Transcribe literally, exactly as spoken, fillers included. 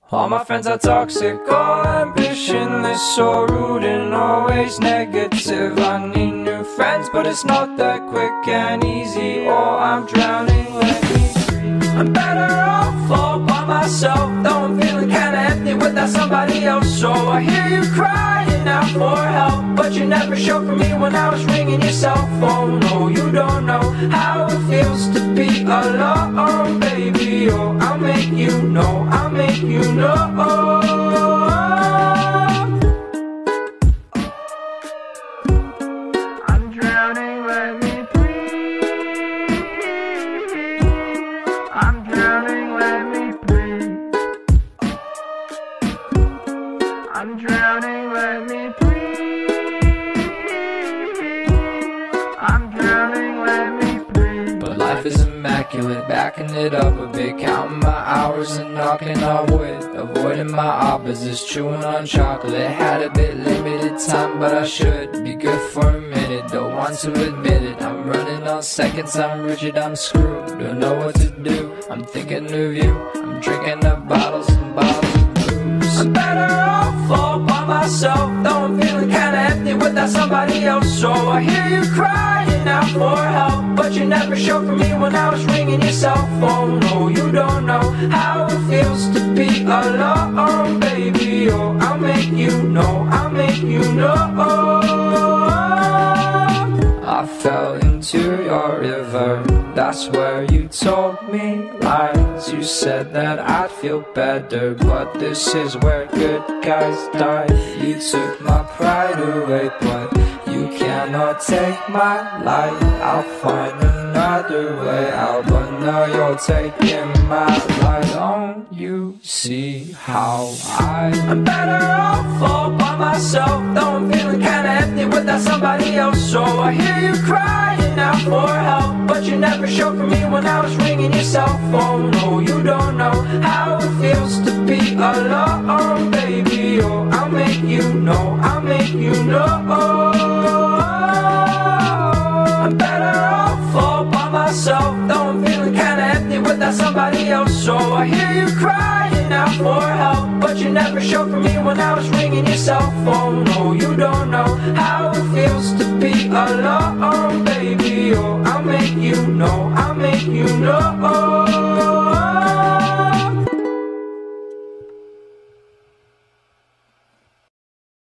All my friends are toxic, all ambitionless, so rude and always negative. I need new friends, but it's not that quick and easy. Oh, I'm drowning, let me free. I'm better off all by myself, though I'm feeling kinda empty without somebody else. So I hear you crying out for help, but you never showed for me when I was ringing your cell phone. No, you don't know how it feels to be alone, baby. Oh, I'll make you know, I'll make you know. I'm drowning, let me breathe. I'm drowning, let me breathe. I'm drowning, let me breathe. I'm drowning, let me breathe. But life is immaculate, backing it up a bit, counting my hours and knocking on wood, avoiding my opposites, chewing on chocolate. Had a bit limited time, but I should be good for a minute. Don't want to admit it, I'm running on seconds, I'm rigid, I'm screwed. Don't know what to do, I'm thinking of you. I'm drinking up bottles and bottles of booze. I'm better off all by myself, though I'm feeling kinda empty without somebody else. So I hear you crying out for help, but you never showed for me when I was ringing your cell phone. No, you don't know how it feels to be alone, baby. Oh, I'll make you know, I'll make you know. I fell into your river, that's where you told me lies. You said that I'd feel better, but this is where good guys die. You took my pride away, but you cannot take my life. I'll find another way out, but now you're taking my life. Don't you see how I I'm better off all by myself, though I'm feeling kinda empty without somebody else. So I hear you crying out for help, but you never showed for me when I was ringing your cell phone. No, you don't know how it feels to be alone, baby. Oh, I'll make you know, I'll make you know. I'm better off all by myself, though I'm feeling kinda empty without somebody else. So I hear you crying out for help, but you never showed for me when I was ringing your cell phone. No, you don't know how it feels to be alone, baby. Oh, I'll make you know, I'll make you know.